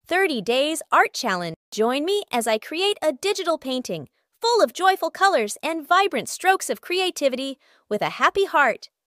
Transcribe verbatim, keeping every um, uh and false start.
thirty days Art Challenge. Join me as I create a digital painting full of joyful colors and vibrant strokes of creativity with a happy heart.